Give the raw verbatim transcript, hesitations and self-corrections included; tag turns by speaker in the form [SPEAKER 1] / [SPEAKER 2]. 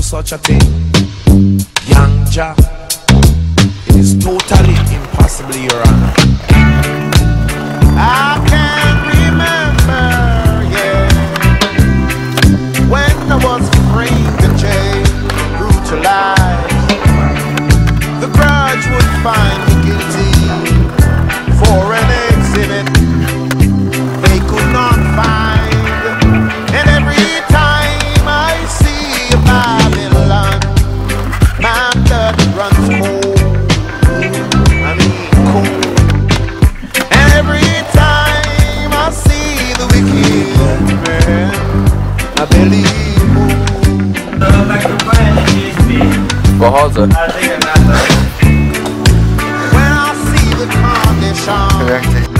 [SPEAKER 1] such a thing. Young Jah, it is totally impossible, Your Honor. I can remember, yeah, when I was framed in jail, brutalized. The grudge would find me guilty for an exhibit they could not find. And every time I see a Babylon, my blood runs cold. I mean cold. And every time I see the wicked man, I believe moves.
[SPEAKER 2] Pochodzę.
[SPEAKER 1] When I see the condition